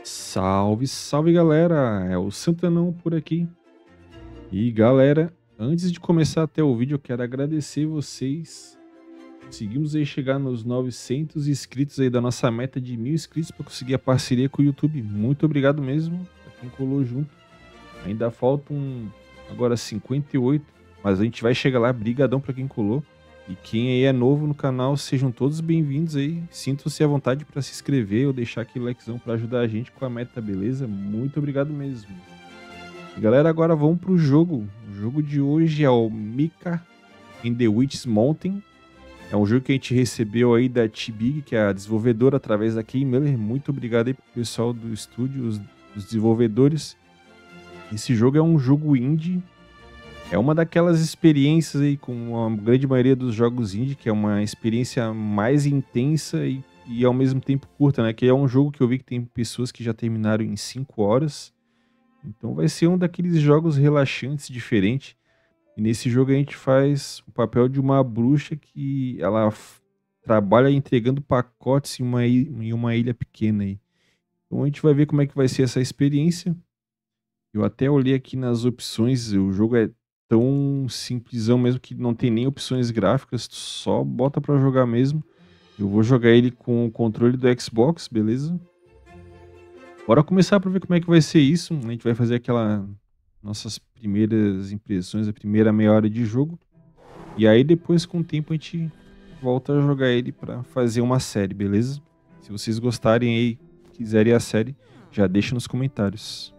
Salve, salve galera! É o Santanão por aqui. E galera, antes de começar até o vídeo, eu quero agradecer vocês. Conseguimos aí chegar nos 900 inscritos aí da nossa meta de 1000 inscritos para conseguir a parceria com o YouTube. Muito obrigado mesmo para quem colou junto. Ainda faltam agora 58, mas a gente vai chegar lá. Brigadão para quem colou. E quem aí é novo no canal, sejam todos bem-vindos aí. Sintam-se à vontade para se inscrever ou deixar aquele likezão para ajudar a gente com a meta, beleza? Muito obrigado mesmo. E galera, agora vamos pro jogo. O jogo de hoje é o Mika in the Witch's Mountain. É um jogo que a gente recebeu aí da T-Big, que é a desenvolvedora, através da Kay Miller. Muito obrigado aí pro pessoal do estúdio, os desenvolvedores. Esse jogo é um jogo indie. É uma daquelas experiências aí, com a grande maioria dos jogos indie, que é uma experiência mais intensa e ao mesmo tempo curta, né? Que é um jogo que eu vi que tem pessoas que já terminaram em 5 horas. Então vai ser um daqueles jogos relaxantes, diferente. E nesse jogo a gente faz o papel de uma bruxa que ela trabalha entregando pacotes em uma ilha pequena aí. Então a gente vai ver como é que vai ser essa experiência. Eu até olhei aqui nas opções, o jogo é tão simplesão mesmo que não tem nem opções gráficas, tu só bota pra jogar mesmo. Eu vou jogar ele com o controle do Xbox, beleza? Bora começar pra ver como é que vai ser isso. A gente vai fazer aquela nossas primeiras impressões, a primeira meia hora de jogo. E aí depois, com o tempo, a gente volta a jogar ele pra fazer uma série, beleza? Se vocês gostarem aí, quiserem a série, já deixa nos comentários.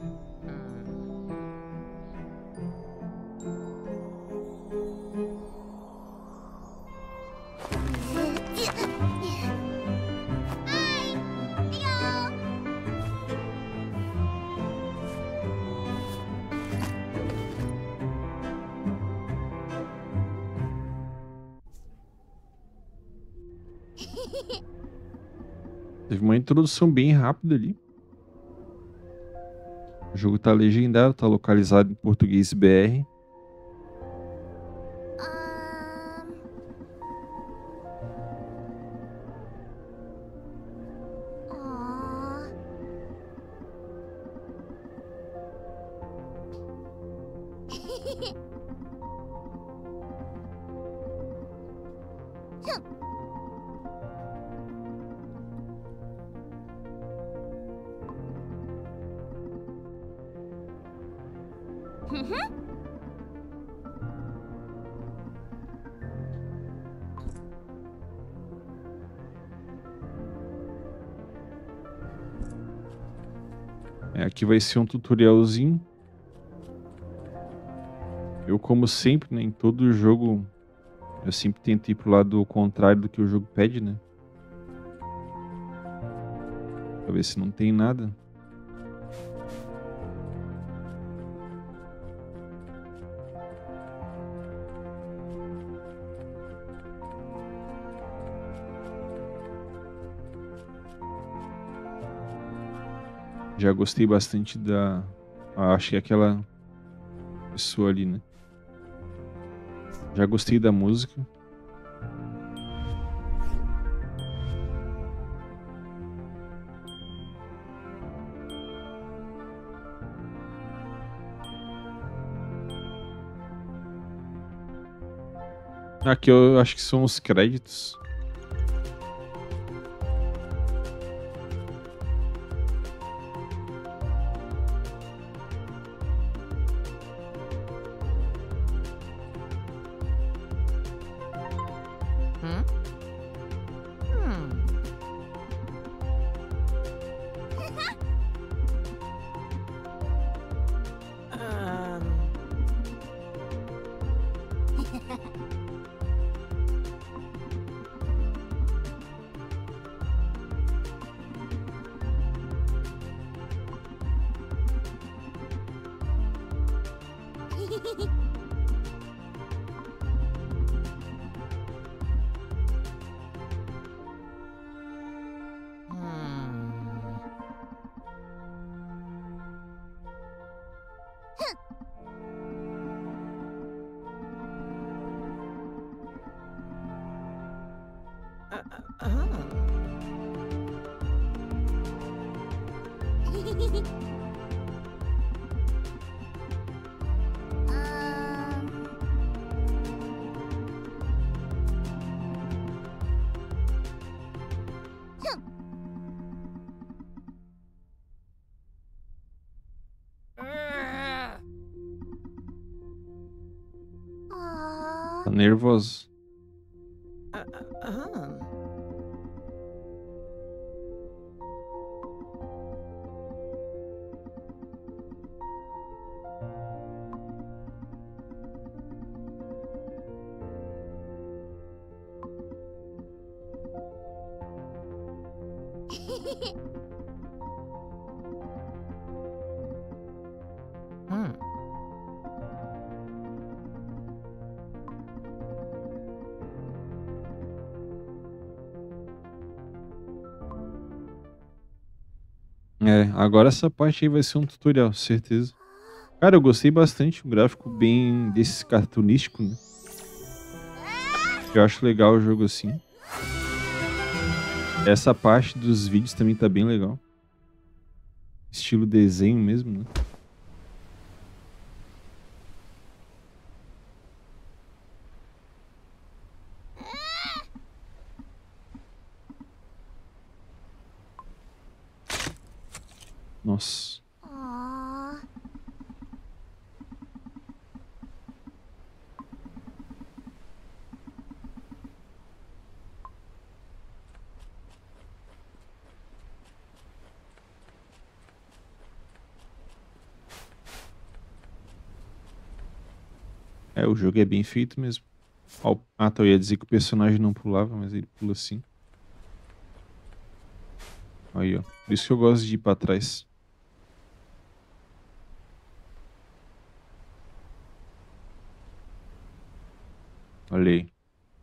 Teve uma introdução bem rápida ali. O jogo tá legendado, tá localizado em português BR. Aqui vai ser um tutorialzinho. Eu, como sempre, né, em todo jogo, eu sempre tento ir pro lado contrário do que o jogo pede, né? Pra ver se não tem nada. Já gostei bastante da... acho que é aquela pessoa ali, né? Já gostei da música. Aqui eu acho que são os créditos. Tá nervoso. É, agora essa parte aí vai ser um tutorial, certeza. Cara, eu gostei bastante, um gráfico bem desses cartunístico, né? Eu acho legal o jogo assim. Essa parte dos vídeos também tá bem legal. Estilo desenho mesmo, né? Nossa. É, o jogo é bem feito mesmo. Ó, ah, tá, eu ia dizer que o personagem não pulava, mas ele pula assim. Aí, ó. Por isso que eu gosto de ir pra trás. Olha aí.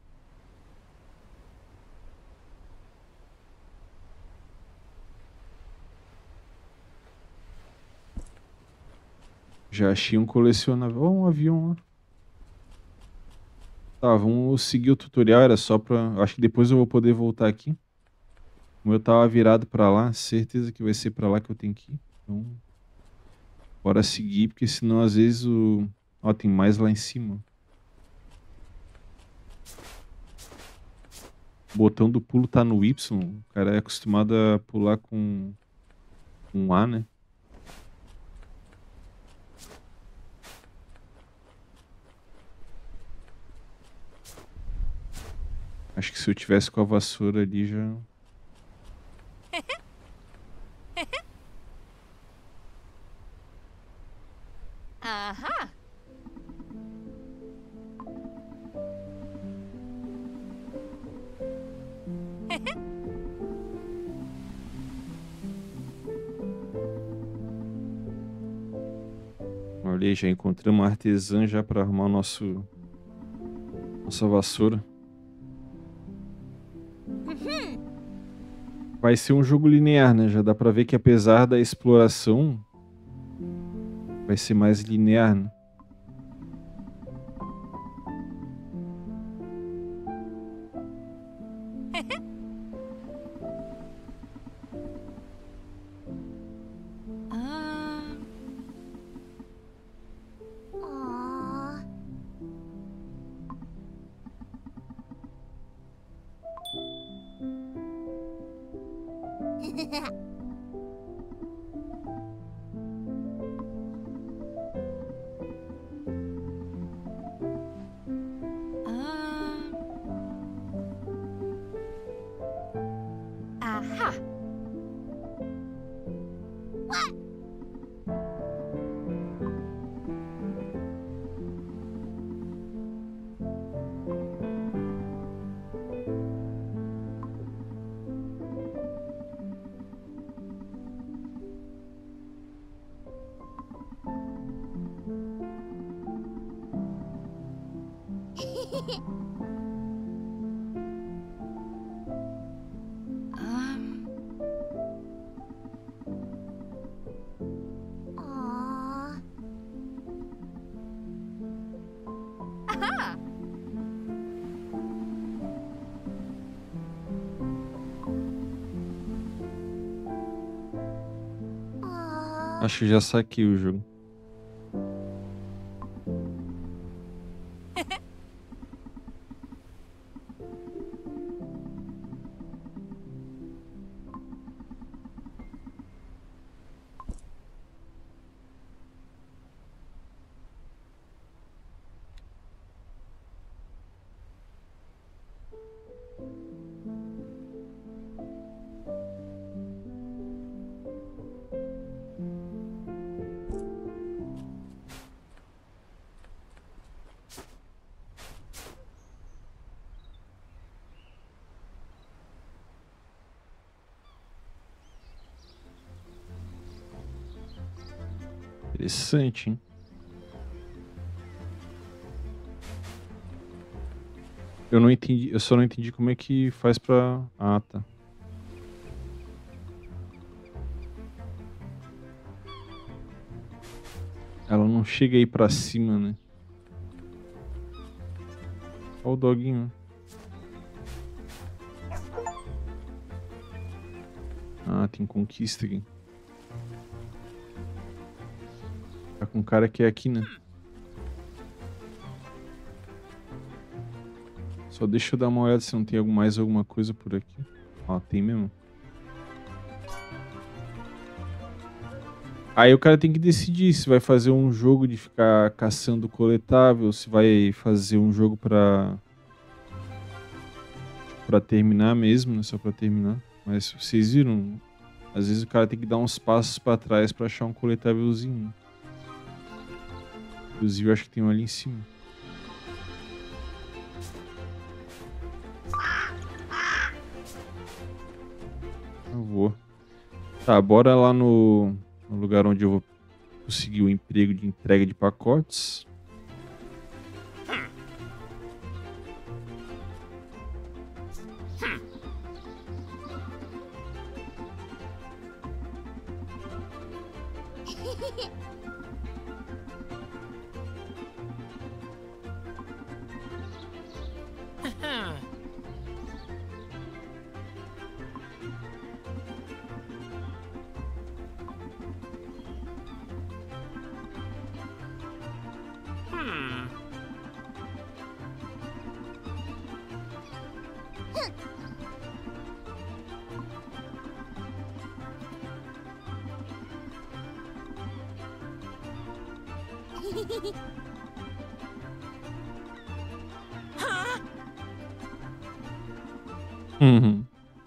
Já achei um colecionável. Ó, um avião lá. Tá, vamos seguir o tutorial. Era só pra. Acho que depois eu vou poder voltar aqui. Como eu tava virado pra lá, certeza que vai ser pra lá que eu tenho que ir. Então, bora seguir, porque senão às vezes o. Ó, tem mais lá em cima. O botão do pulo tá no Y. O cara é acostumado a pular com um A, né? Acho que se eu tivesse com a vassoura ali já. Aha. Olha aí, já encontramos uma artesã já pra arrumar o nossa vassoura. Vai ser um jogo linear, né? Já dá pra ver que apesar da exploração, vai ser mais linear, né? Aha. Acho que já saquei o jogo. Interessante, hein? Eu não entendi, eu só não entendi como é que faz pra... Ah, tá. Ela não chega aí pra cima, né? Olha o doguinho. Ah, tem conquista aqui. Tá com um cara que é aqui, né? Só deixa eu dar uma olhada se não tem mais alguma coisa por aqui. Ó, tem mesmo. Aí o cara tem que decidir se vai fazer um jogo de ficar caçando coletável, se vai fazer um jogo pra terminar mesmo, né? Só pra terminar. Mas vocês viram? Às vezes o cara tem que dar uns passos pra trás pra achar um coletávelzinho. Inclusive eu acho que tem um ali em cima. Eu vou. Tá, bora lá no lugar onde eu vou conseguir o emprego de entrega de pacotes. Uhum.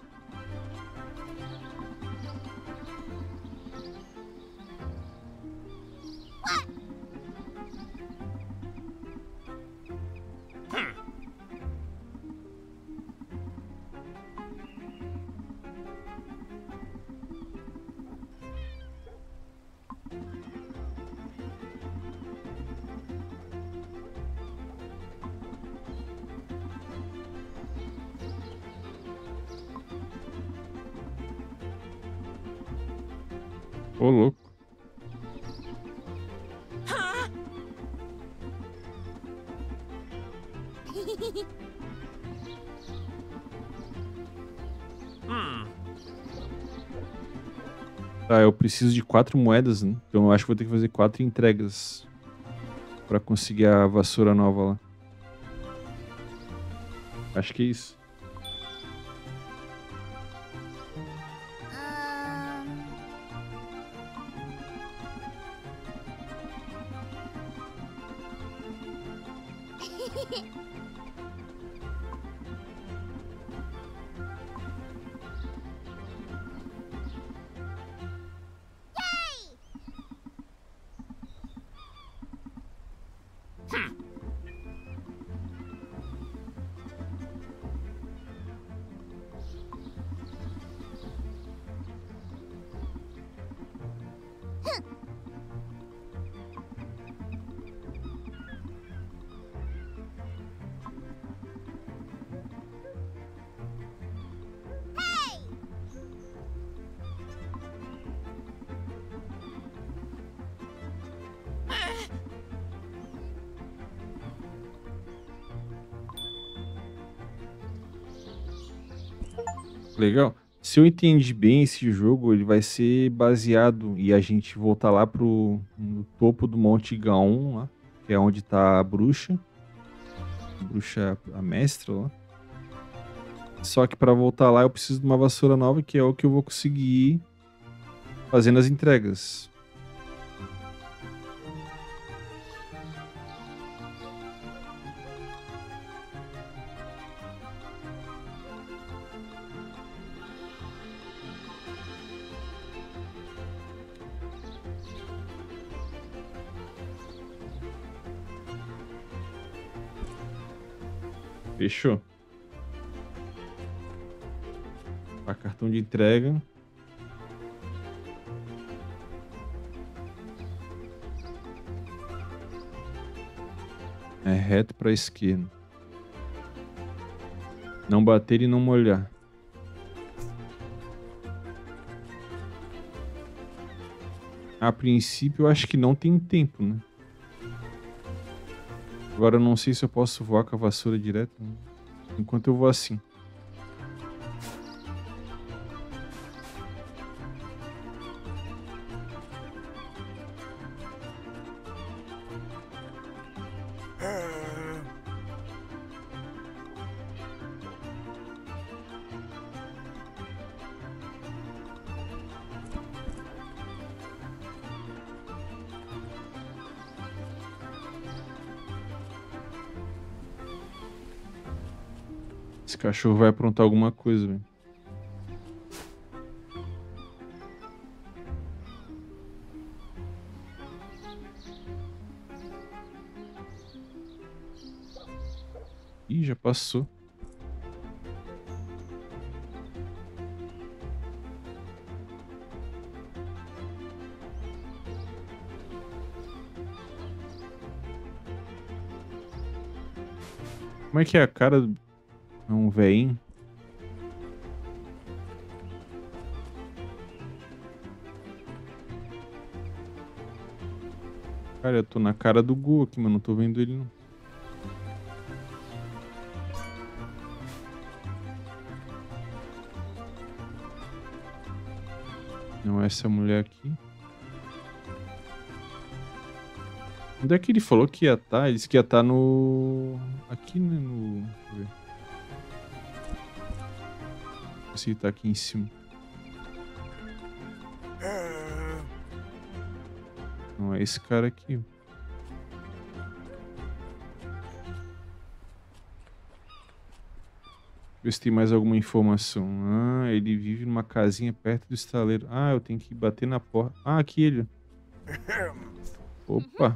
Ô, louco. Tá, eu preciso de 4 moedas, né? Então eu acho que vou ter que fazer 4 entregas pra conseguir a vassoura nova lá. Acho que é isso. Legal. Se eu entendi bem esse jogo, ele vai ser baseado e a gente voltar lá no topo do Monte Gaon, lá, que é onde tá a bruxa, a mestra lá. Só que para voltar lá eu preciso de uma vassoura nova, que é o que eu vou conseguir fazendo as entregas. Fechou. Tá, cartão de entrega. É reto pra esquerda. Não bater e não molhar. A princípio eu acho que não tem tempo, né? Agora eu não sei se eu posso voar com a vassoura direto, né? Enquanto eu vou assim. Esse cachorro vai aprontar alguma coisa, velho. Ih, já passou. Como é que é a cara do... É um veinho? Cara, eu tô na cara do Gu aqui, mas não tô vendo ele não. Não é essa mulher aqui. Onde é que ele falou que ia estar? Ele disse que ia estar no... Aqui, né? No... Deixa eu ver. Se ele tá aqui em cima. Não é esse cara aqui. Ver se tem mais alguma informação. Ah, ele vive numa casinha perto do estaleiro. Ah, eu tenho que bater na porta. Ah, aqui ele. Opa.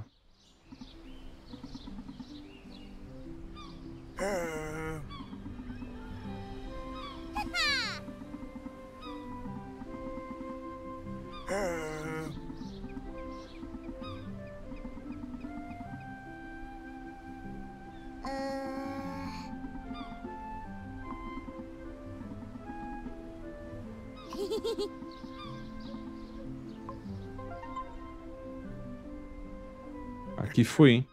Aqui foi, hein?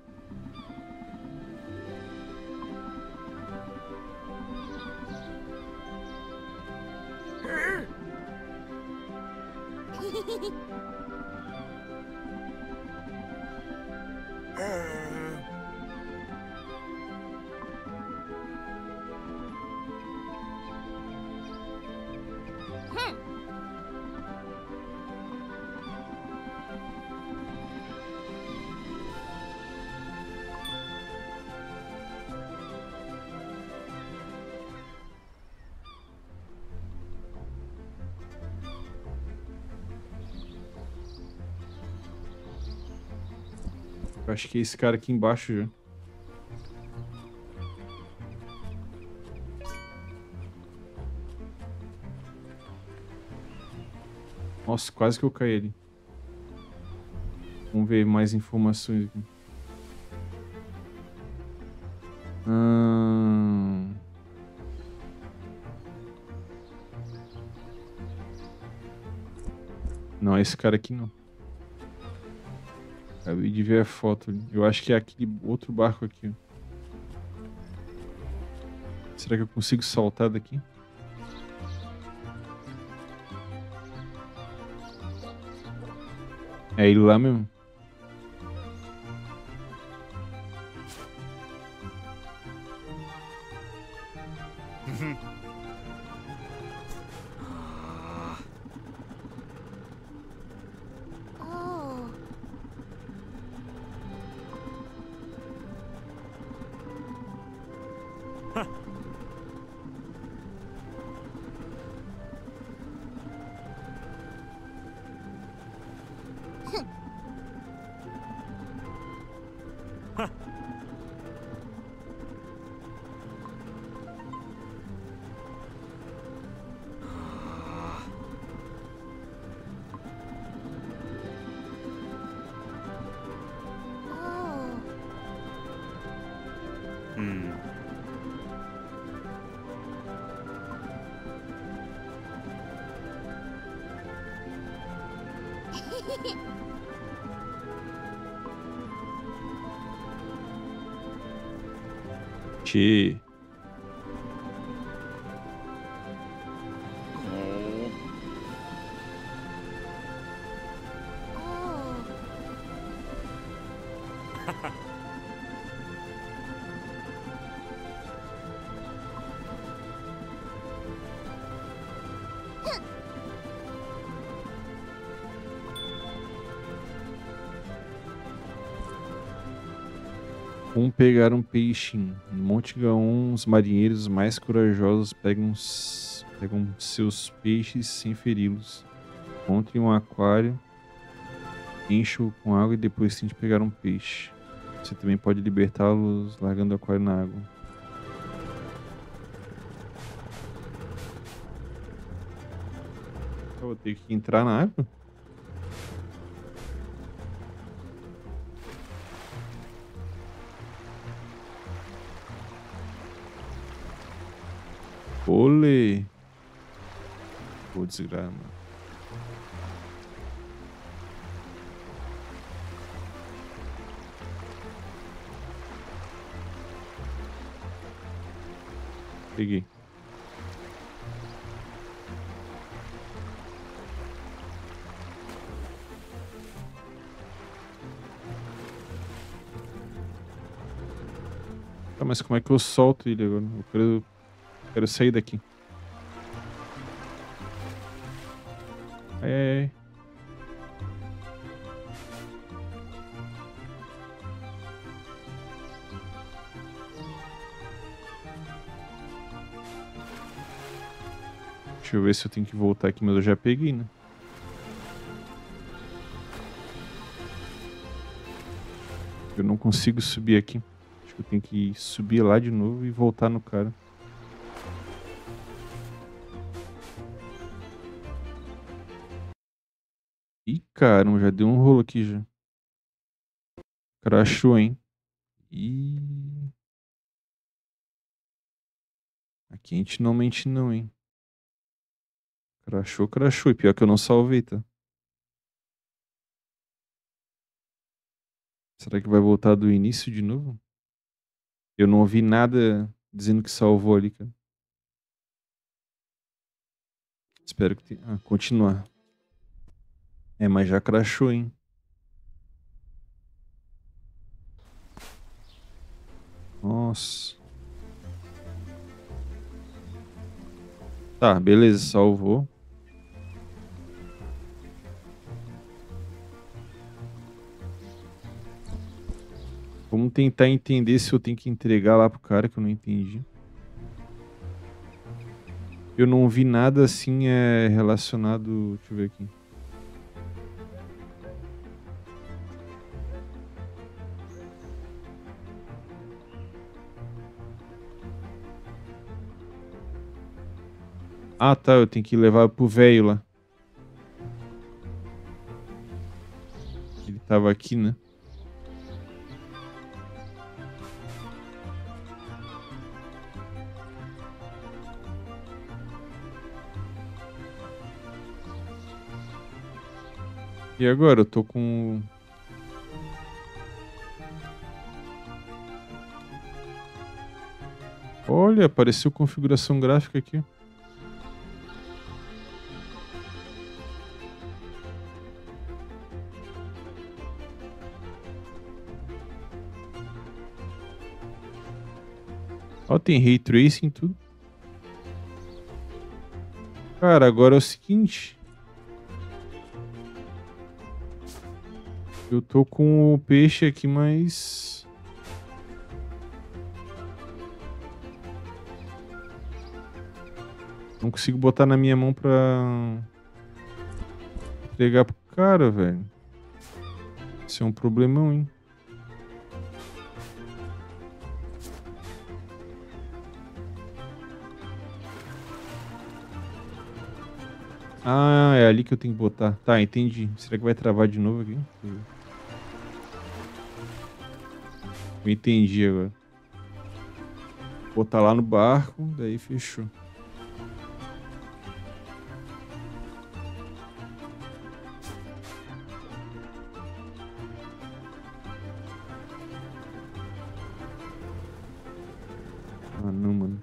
Eu acho que é esse cara aqui embaixo já. Nossa, quase que eu caí ali. Vamos ver mais informações aqui. Não, é esse cara aqui não. Acabei de ver a foto ali. Eu acho que é aquele outro barco aqui. Ó. Será que eu consigo saltar daqui? É ele lá mesmo. Oh. Oh. Tchê. Oh. Pegar um peixinho. No Monte Gaon, os marinheiros mais corajosos pegam seus peixes sem feri-los. Encontre um aquário, enche-o com água e depois tente pegar um peixe. Você também pode libertá-los largando o aquário na água. Eu vou ter que entrar na água? Olê! Pô, desgrama. Peguei. Tá, mas como é que eu solto ele agora? Eu quero sair daqui. Ai, ai, ai. Deixa eu ver se eu tenho que voltar aqui, mas eu já peguei, né? Eu não consigo subir aqui. Acho que eu tenho que subir lá de novo e voltar no cara. Ih, caramba, já deu um rolo aqui já. Crashou, hein? Ih. Aqui a gente não mente não, hein? Crashou, crashou. E pior que eu não salvei, tá? Será que vai voltar do início de novo? Eu não ouvi nada dizendo que salvou ali, cara. Espero que tenha... Ah, continuar. É, mas já crashou, hein? Nossa. Tá, beleza, salvou. Vamos tentar entender se eu tenho que entregar lá pro cara que eu não entendi. Eu não vi nada assim relacionado. Deixa eu ver aqui. Ah, tá. Eu tenho que levar pro velho lá. Ele tava aqui, né? E agora? Eu tô com... Olha, apareceu configuração gráfica aqui. Ó, tem Ray Tracing e tudo. Cara, agora é o seguinte. Eu tô com o peixe aqui, mas... não consigo botar na minha mão pra... entregar pro cara, velho. Isso é um problemão, hein? Ah, é ali que eu tenho que botar. Tá, entendi. Será que vai travar de novo aqui? Eu entendi agora. Botar lá no barco, daí fechou. Ah, não, mano.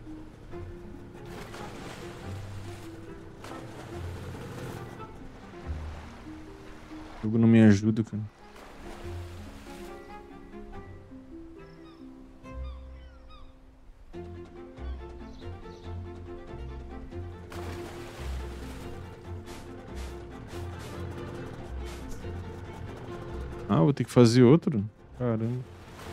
O jogo não me ajuda, cara. Ah, vou ter que fazer outro? Caramba.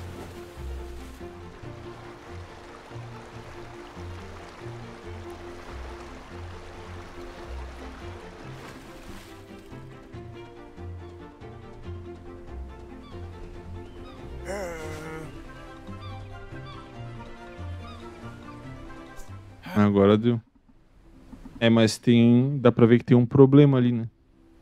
Agora deu. É, mas tem... dá pra ver que tem um problema ali, né?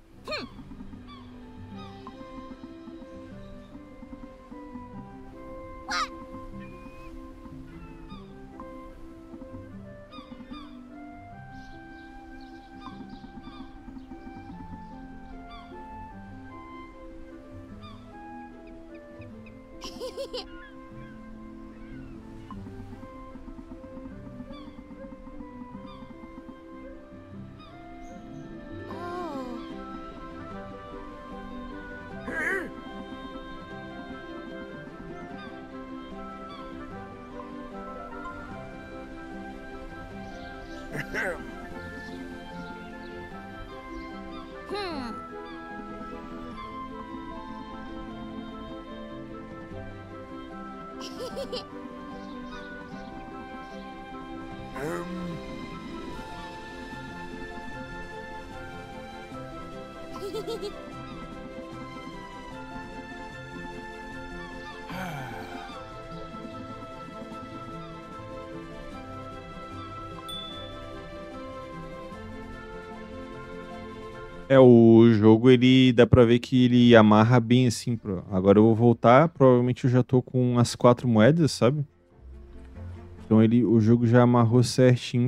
É, o jogo, ele dá pra ver que ele amarra bem assim. Agora eu vou voltar, provavelmente eu já tô com as 4 moedas, sabe? Então o jogo já amarrou certinho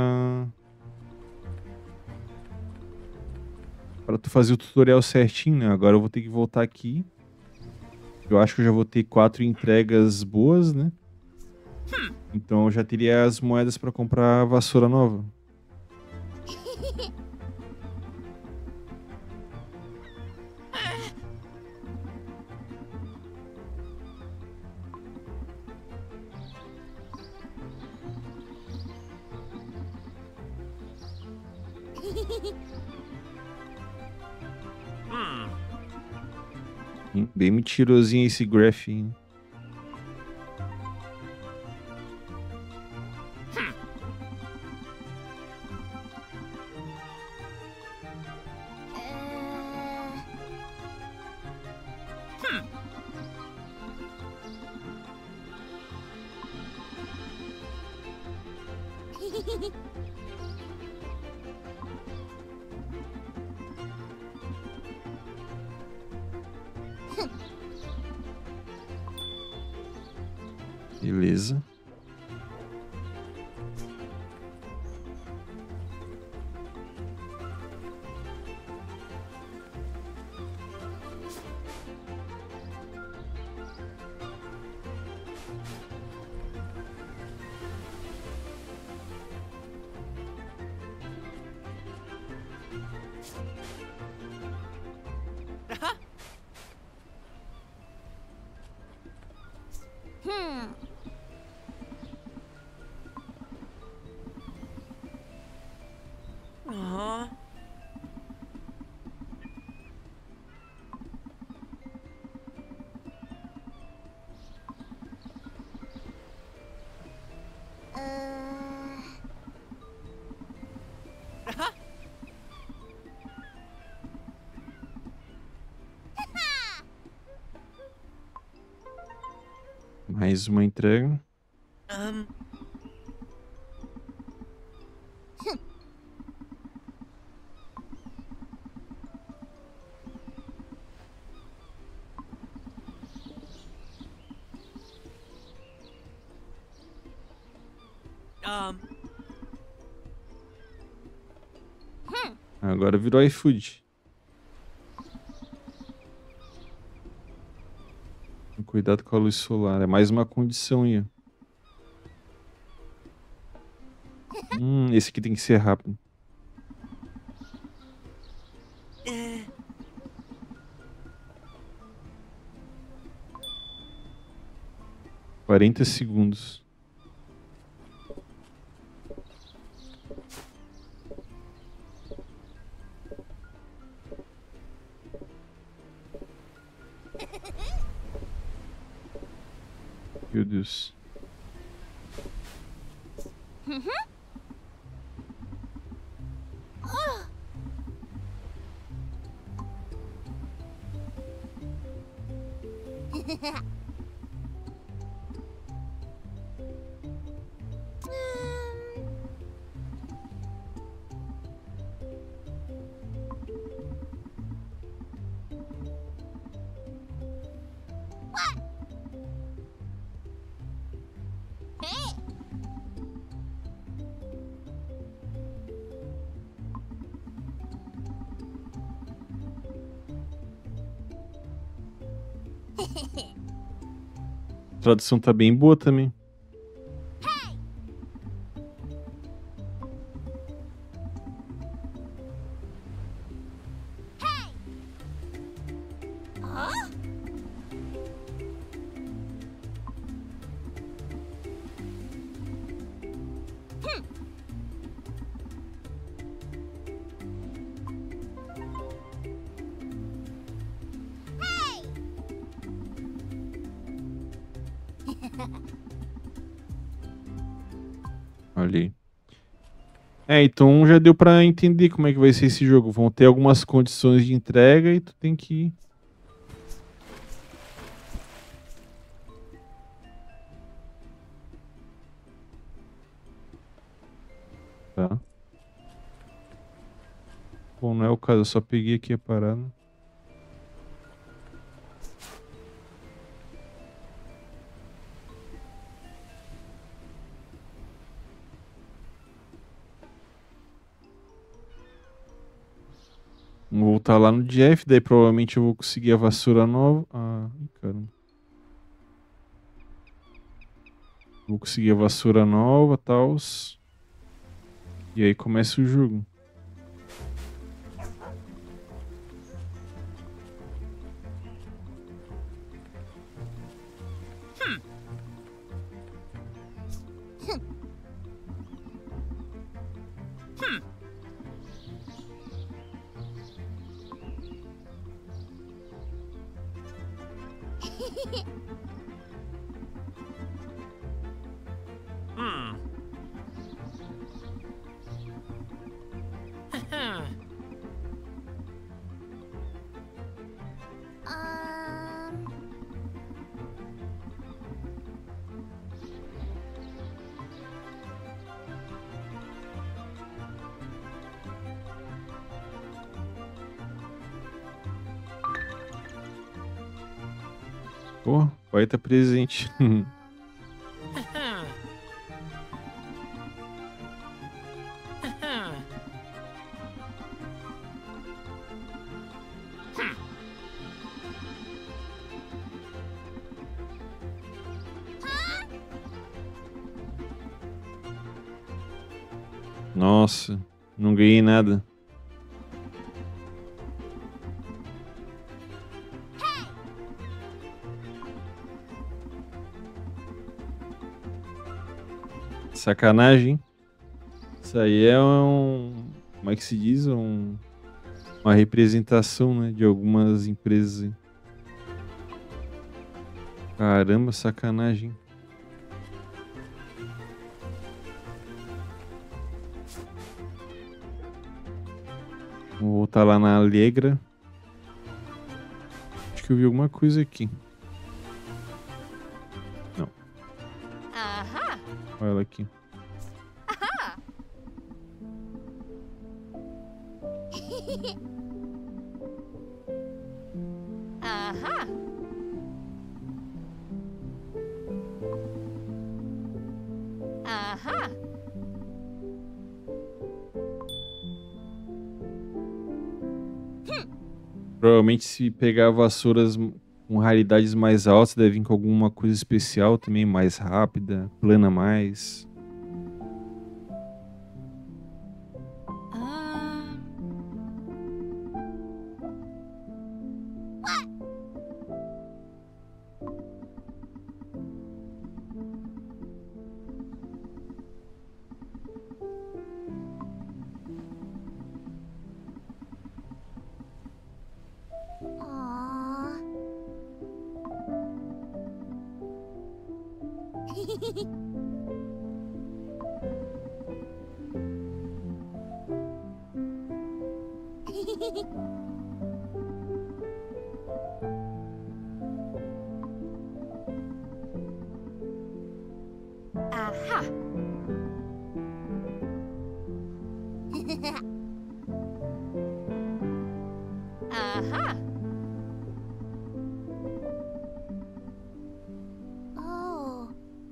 pra tu fazer o tutorial certinho, né? Agora eu vou ter que voltar aqui. Eu acho que eu já vou ter 4 entregas boas, né? Então eu já teria as moedas pra comprar a vassoura nova. Bem mentirosinho esse graph, hein? Beleza. Aham. Mais uma entrega. Um. Agora virou iFood. Cuidado com a luz solar. É mais uma condição aí. Esse aqui tem que ser rápido. É. 40 segundos. Meu Deus. A tradução tá bem boa também. Olha aí. Então já deu pra entender como é que vai ser esse jogo. Vão ter algumas condições de entrega e tu tem que... Tá. Bom, não é o caso, eu só peguei aqui a parada. Vou voltar lá no Jeff, daí provavelmente eu vou conseguir a vassoura nova. Ah, caramba. Vou conseguir a vassoura nova e tal. E aí começa o jogo. Pô, vai estar presente. Nossa, não ganhei nada. Sacanagem. Isso aí é como é que se diz? Uma representação, né, de algumas empresas aí. Caramba, sacanagem. Vou voltar lá na Alegra. Acho que eu vi alguma coisa aqui. Não. Aha. Olha ela aqui. Aha. Aha. Provavelmente se pegar vassouras com raridades mais altas, deve vir com alguma coisa especial também, mais rápida, plana mais. Um. Aww. Aha. Aha. Oh.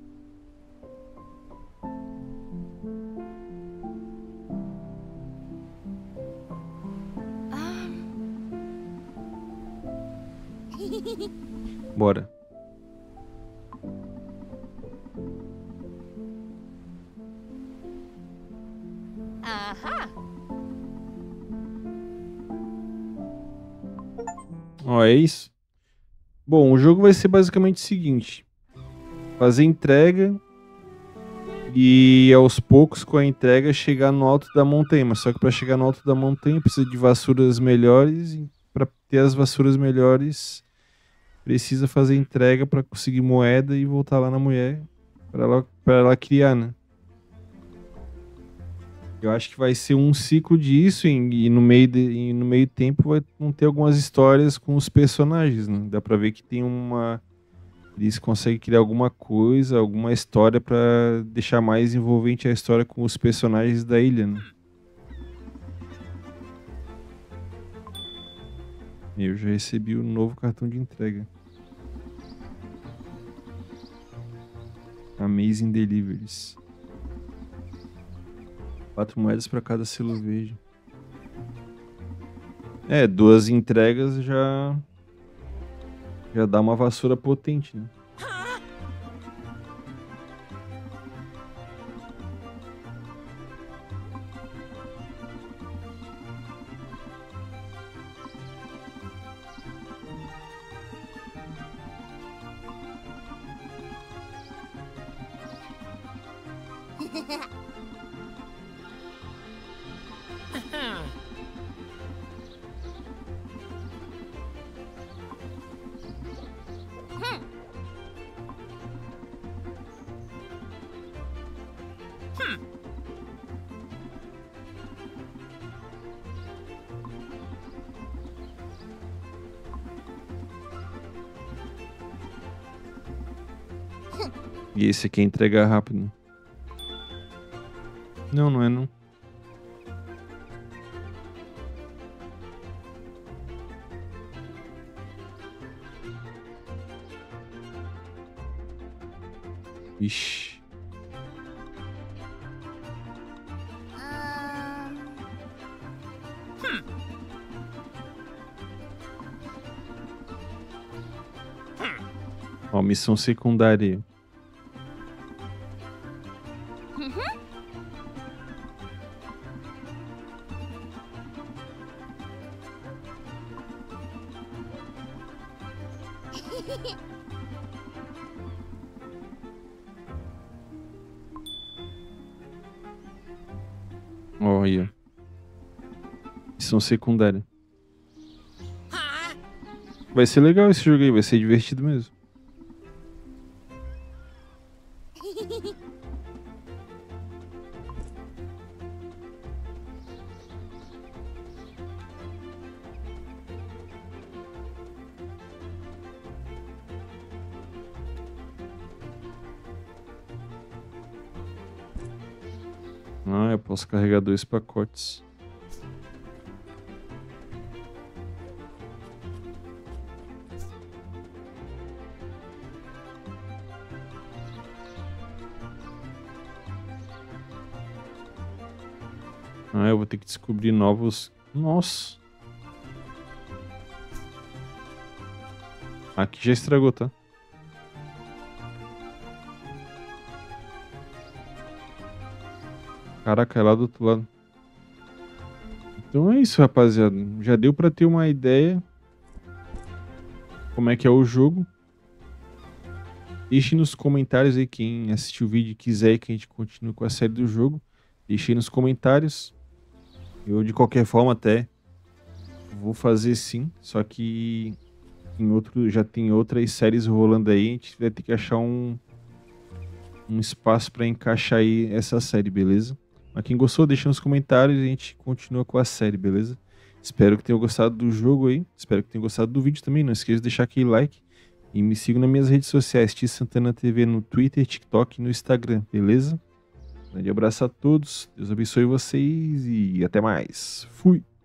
Bora. Aha. Ó, é isso. Bom, o jogo vai ser basicamente o seguinte: fazer entrega e aos poucos com a entrega chegar no alto da montanha. Mas só que para chegar no alto da montanha precisa de vassouras melhores. E para ter as vassouras melhores, precisa fazer entrega para conseguir moeda e voltar lá na mulher para ela criar, né? Eu acho que vai ser um ciclo disso e no meio tempo vão ter algumas histórias com os personagens, né? Dá pra ver que tem eles conseguem criar alguma coisa, alguma história pra deixar mais envolvente a história com os personagens da ilha, né? Eu já recebi o novo cartão de entrega. Amazing Deliveries. 4 moedas para cada selo verde. É, 2 entregas já dá uma vassoura potente, né? E esse aqui é entregar rápido. Não, não é não. Ixi. Ó, missão secundária. Olha. Missão secundária. Vai ser legal esse jogo aí, vai ser divertido mesmo. Ah, eu posso carregar 2 pacotes. Ah, eu vou ter que descobrir novos... Nossa! Aqui já estragou, tá? Caraca, é lá do outro lado. Então é isso, rapaziada. Já deu pra ter uma ideia como é que é o jogo. Deixe nos comentários aí quem assistiu o vídeo e quiser que a gente continue com a série do jogo. Deixe aí nos comentários. Eu, de qualquer forma, até vou fazer sim. Só que já tem outras séries rolando aí. A gente vai ter que achar um espaço para encaixar aí essa série, beleza? Mas quem gostou, deixa nos comentários e a gente continua com a série, beleza? Espero que tenham gostado do jogo aí. Espero que tenham gostado do vídeo também. Não esqueça de deixar aquele like. E me sigam nas minhas redes sociais, T Santana TV no Twitter, TikTok e no Instagram, beleza? Grande abraço a todos, Deus abençoe vocês e até mais. Fui!